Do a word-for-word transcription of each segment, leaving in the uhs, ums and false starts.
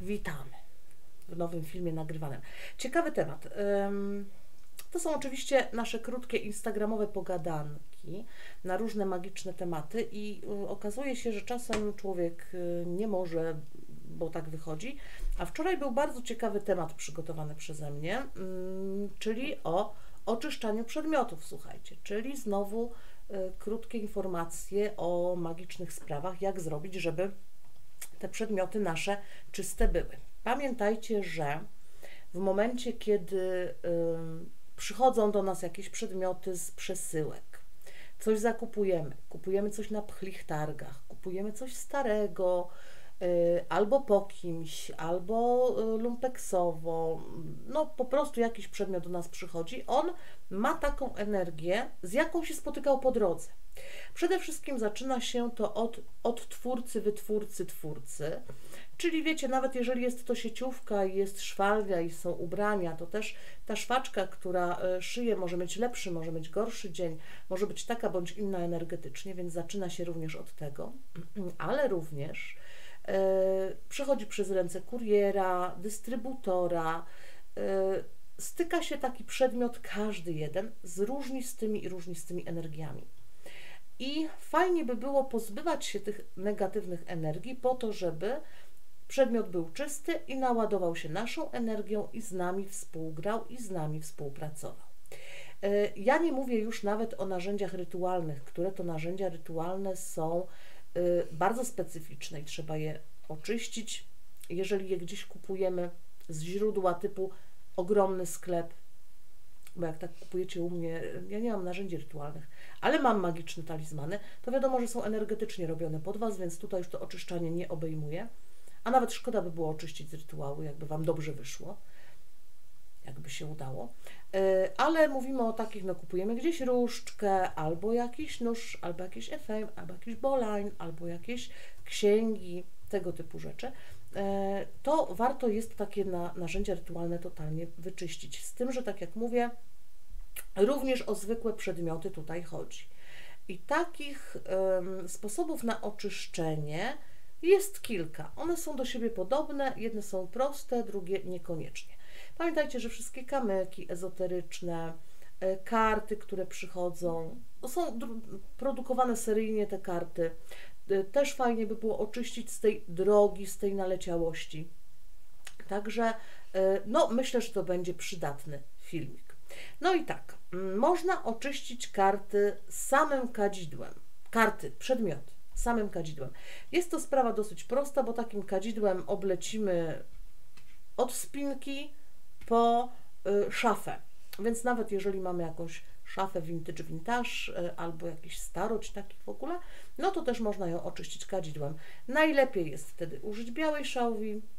Witamy w nowym filmie nagrywanym. Ciekawy temat. To są oczywiście nasze krótkie instagramowe pogadanki na różne magiczne tematy i okazuje się, że czasem człowiek nie może, bo tak wychodzi. A wczoraj był bardzo ciekawy temat przygotowany przeze mnie, czyli o oczyszczaniu przedmiotów, słuchajcie, czyli znowu krótkie informacje o magicznych sprawach, jak zrobić, żeby te przedmioty nasze czyste były. Pamiętajcie, że w momencie, kiedy y, przychodzą do nas jakieś przedmioty z przesyłek, coś zakupujemy, kupujemy coś na pchlich targach, kupujemy coś starego, y, albo po kimś, albo y, lumpeksowo, no po prostu jakiś przedmiot do nas przychodzi, on ma taką energię, z jaką się spotykał po drodze. Przede wszystkim zaczyna się to od, od twórcy, wytwórcy, twórcy, czyli wiecie, nawet jeżeli jest to sieciówka i jest szwalnia i są ubrania, to też ta szwaczka, która szyje, może mieć lepszy, może mieć gorszy dzień, może być taka bądź inna energetycznie, więc zaczyna się również od tego, ale również e, przechodzi przez ręce kuriera, dystrybutora, e, styka się taki przedmiot, każdy jeden, z różnistymi i różnistymi energiami. I fajnie by było pozbywać się tych negatywnych energii po to, żeby przedmiot był czysty i naładował się naszą energią i z nami współgrał i z nami współpracował. Ja nie mówię już nawet o narzędziach rytualnych, które to narzędzia rytualne są bardzo specyficzne i trzeba je oczyścić. Jeżeli je gdzieś kupujemy z źródła typu ogromny sklep, bo jak tak kupujecie u mnie, ja nie mam narzędzi rytualnych, ale mam magiczne talizmany, to wiadomo, że są energetycznie robione pod Was, więc tutaj już to oczyszczanie nie obejmuje, a nawet szkoda by było oczyścić z rytuału, jakby Wam dobrze wyszło, jakby się udało, ale mówimy o takich, no kupujemy gdzieś różdżkę, albo jakiś nóż, albo jakiś efem, albo jakiś bolań, albo jakieś księgi, tego typu rzeczy, to warto jest takie na, narzędzia rytualne totalnie wyczyścić. Z tym, że tak jak mówię, również o zwykłe przedmioty tutaj chodzi. I takich um, sposobów na oczyszczenie jest kilka. One są do siebie podobne, jedne są proste, drugie niekoniecznie. Pamiętajcie, że wszystkie kamyki ezoteryczne, karty, które przychodzą, są produkowane seryjnie te karty. Też fajnie by było oczyścić z tej drogi, z tej naleciałości. Także no, myślę, że to będzie przydatny filmik. No i tak, można oczyścić karty samym kadzidłem. Karty, przedmioty, samym kadzidłem. Jest to sprawa dosyć prosta, bo takim kadzidłem oblecimy od spinki po szafę. Więc nawet jeżeli mamy jakąś szafę vintage, vintage albo jakiś starość taki w ogóle, no to też można ją oczyścić kadzidłem. Najlepiej jest wtedy użyć białej szałwi yy,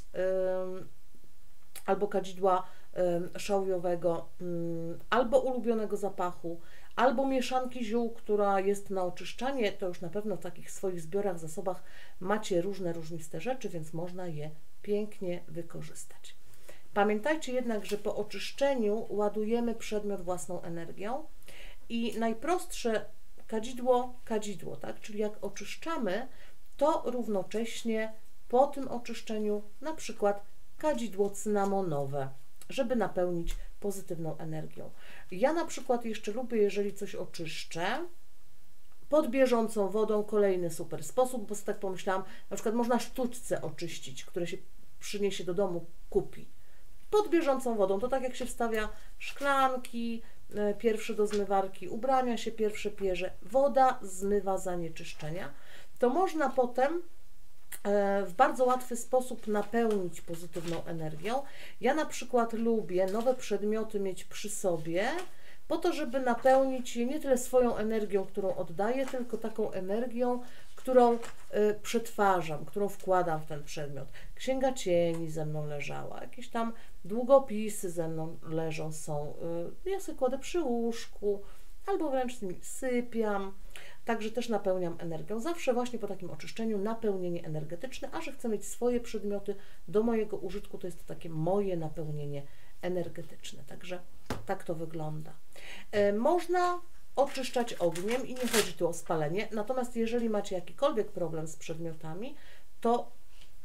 albo kadzidła yy, szałwiowego, yy, albo ulubionego zapachu, albo mieszanki ziół, która jest na oczyszczanie. To już na pewno w takich swoich zbiorach, zasobach macie różne różniste rzeczy, więc można je pięknie wykorzystać. Pamiętajcie jednak, że po oczyszczeniu ładujemy przedmiot własną energią i najprostsze kadzidło, kadzidło, tak? Czyli jak oczyszczamy, to równocześnie po tym oczyszczeniu na przykład kadzidło cynamonowe, żeby napełnić pozytywną energią. Ja na przykład jeszcze lubię, jeżeli coś oczyszczę, pod bieżącą wodą, kolejny super sposób, bo sobie tak pomyślałam, na przykład można sztućce oczyścić, które się przyniesie do domu, kupi. Pod bieżącą wodą, to tak jak się wstawia szklanki pierwsze do zmywarki, ubrania się pierwsze pierze, woda zmywa zanieczyszczenia, to można potem w bardzo łatwy sposób napełnić pozytywną energią. Ja na przykład lubię nowe przedmioty mieć przy sobie, po to, żeby napełnić je nie tyle swoją energią, którą oddaję, tylko taką energią, którą y, przetwarzam, którą wkładam w ten przedmiot. Księga cieni ze mną leżała, jakieś tam długopisy ze mną leżą, są. Y, ja sobie kładę przy łóżku, albo wręcz z nimi sypiam. Także też napełniam energią. Zawsze właśnie po takim oczyszczeniu napełnienie energetyczne, a że chcę mieć swoje przedmioty do mojego użytku, to jest to takie moje napełnienie energetyczne. Także tak to wygląda. Y, można oczyszczać ogniem i nie chodzi tu o spalenie, natomiast jeżeli macie jakikolwiek problem z przedmiotami, to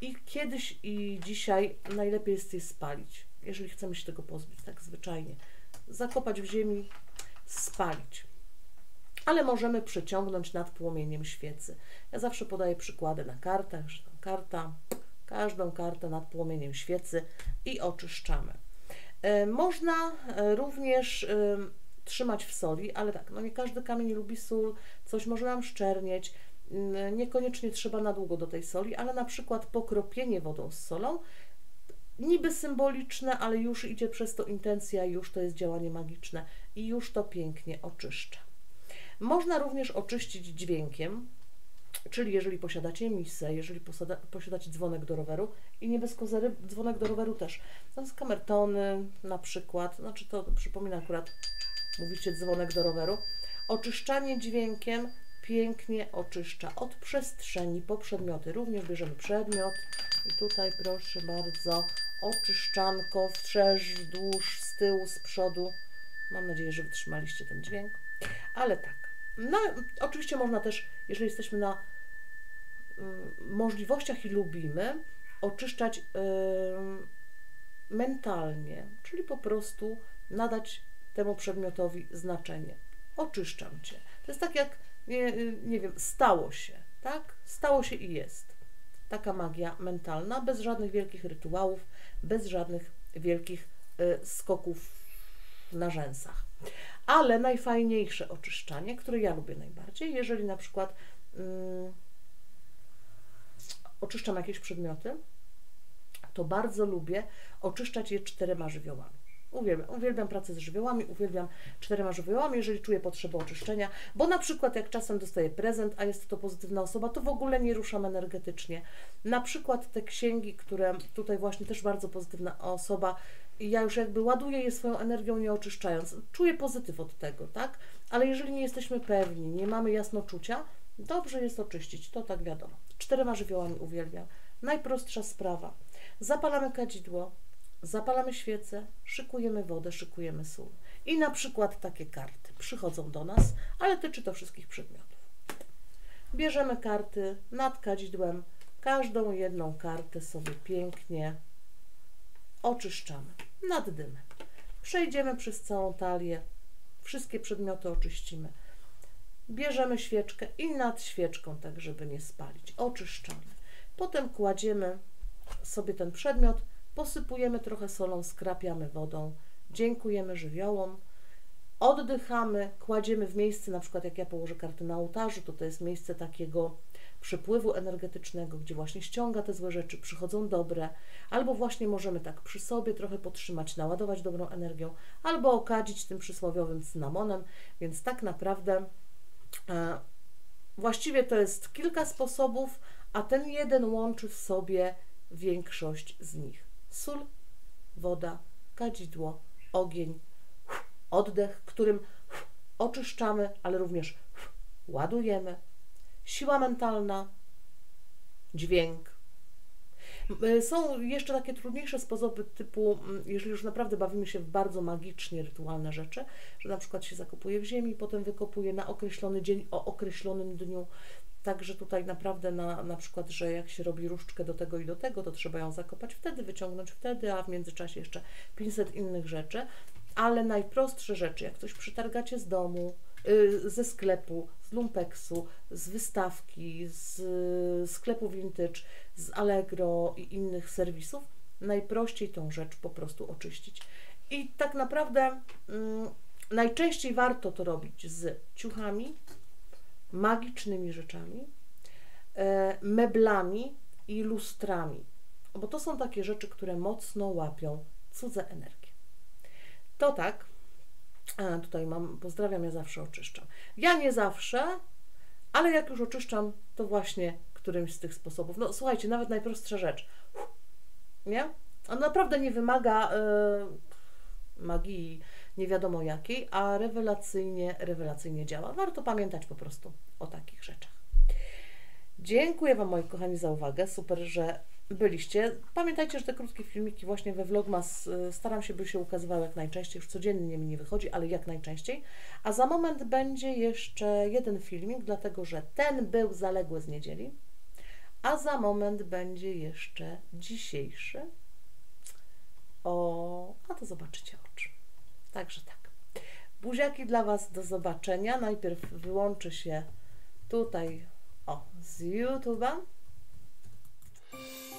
i kiedyś i dzisiaj najlepiej jest je spalić, jeżeli chcemy się tego pozbyć, tak zwyczajnie. Zakopać w ziemi, spalić. Ale możemy przeciągnąć nad płomieniem świecy. Ja zawsze podaję przykłady na kartach, że tam karta, każdą kartę nad płomieniem świecy i oczyszczamy. Można również trzymać w soli, ale tak, no nie każdy kamień lubi sól, coś może nam szczernieć, niekoniecznie trzeba na długo do tej soli, ale na przykład pokropienie wodą z solą, niby symboliczne, ale już idzie przez to intencja, już to jest działanie magiczne i już to pięknie oczyszcza. Można również oczyścić dźwiękiem, czyli jeżeli posiadacie misę, jeżeli posiadacie dzwonek do roweru i nie bez kozery dzwonek do roweru też, to jest kamertony na przykład, znaczy to przypomina akurat, mówicie dzwonek do roweru, oczyszczanie dźwiękiem pięknie oczyszcza od przestrzeni po przedmioty. Również bierzemy przedmiot i tutaj proszę bardzo, oczyszczanko wszerz, wzdłuż, z tyłu, z przodu. Mam nadzieję, że wytrzymaliście ten dźwięk, ale tak. No, oczywiście można też, jeżeli jesteśmy na y, możliwościach i lubimy, oczyszczać y, mentalnie, czyli po prostu nadać temu przedmiotowi znaczenie. Oczyszczam Cię. To jest tak jak, nie, nie wiem, stało się, tak? Stało się i jest. Taka magia mentalna, bez żadnych wielkich rytuałów, bez żadnych wielkich y, skoków na rzęsach. Ale najfajniejsze oczyszczanie, które ja lubię najbardziej, jeżeli na przykład mm, oczyszczam jakieś przedmioty, to bardzo lubię oczyszczać je czterema żywiołami. Uwielbiam, uwielbiam pracę z żywiołami, uwielbiam czterema żywiołami, jeżeli czuję potrzebę oczyszczenia, bo na przykład jak czasem dostaję prezent, a jest to pozytywna osoba, to w ogóle nie ruszam energetycznie. Na przykład te księgi, które tutaj właśnie też bardzo pozytywna osoba, i ja już jakby ładuję je swoją energią, nie oczyszczając. Czuję pozytyw od tego, tak? Ale jeżeli nie jesteśmy pewni, nie mamy jasnoczucia, dobrze jest oczyścić, to tak wiadomo. Czterema żywiołami uwielbiam. Najprostsza sprawa. Zapalamy kadzidło, zapalamy świecę, szykujemy wodę, szykujemy sól. I na przykład takie karty przychodzą do nas, ale tyczy to wszystkich przedmiotów. Bierzemy karty nad kadzidłem, każdą jedną kartę sobie pięknie oczyszczamy nad dymem. Przejdziemy przez całą talię, wszystkie przedmioty oczyścimy. Bierzemy świeczkę i nad świeczką, tak żeby nie spalić, oczyszczamy. Potem kładziemy sobie ten przedmiot, posypujemy trochę solą, skrapiamy wodą, dziękujemy żywiołom, oddychamy, kładziemy w miejsce, na przykład jak ja położę karty na ołtarzu, to to jest miejsce takiego przepływu energetycznego, gdzie właśnie ściąga te złe rzeczy, przychodzą dobre, albo właśnie możemy tak przy sobie trochę podtrzymać, naładować dobrą energią, albo okadzić tym przysłowiowym cynamonem, więc tak naprawdę e, właściwie to jest kilka sposobów, a ten jeden łączy w sobie większość z nich. Sól, woda, kadzidło, ogień, oddech, którym oczyszczamy, ale również ładujemy. Siła mentalna, dźwięk. Są jeszcze takie trudniejsze sposoby typu, jeżeli już naprawdę bawimy się w bardzo magicznie rytualne rzeczy, że na przykład się zakopuje w ziemi, potem wykopuje na określony dzień o określonym dniu. Także tutaj naprawdę na, na przykład, że jak się robi różdżkę do tego i do tego, to trzeba ją zakopać wtedy, wyciągnąć wtedy, a w międzyczasie jeszcze pięćset innych rzeczy. Ale najprostsze rzeczy, jak coś przytargacie z domu, yy, ze sklepu, z lumpeksu, z wystawki, z sklepu vintage, z Allegro i innych serwisów, najprościej tą rzecz po prostu oczyścić. I tak naprawdę yy, najczęściej warto to robić z ciuchami, magicznymi rzeczami, e, meblami i lustrami, bo to są takie rzeczy, które mocno łapią cudze energie. To tak, a tutaj mam, pozdrawiam, ja zawsze oczyszczam. Ja nie zawsze, ale jak już oczyszczam, to właśnie którymś z tych sposobów. No słuchajcie, nawet najprostsza rzecz, nie? On naprawdę nie wymaga e, magii nie wiadomo jakiej, a rewelacyjnie, rewelacyjnie działa. Warto pamiętać po prostu o takich rzeczach. Dziękuję Wam, moi kochani, za uwagę. Super, że byliście. Pamiętajcie, że te krótkie filmiki właśnie we Vlogmas staram się, by się ukazywały jak najczęściej. Już codziennie mi nie wychodzi, ale jak najczęściej. A za moment będzie jeszcze jeden filmik, dlatego że ten był zaległy z niedzieli, a za moment będzie jeszcze dzisiejszy. O, a to zobaczycie oczy. Także tak. Buziaki dla Was, do zobaczenia. Najpierw wyłączę się tutaj, o, z YouTube'a.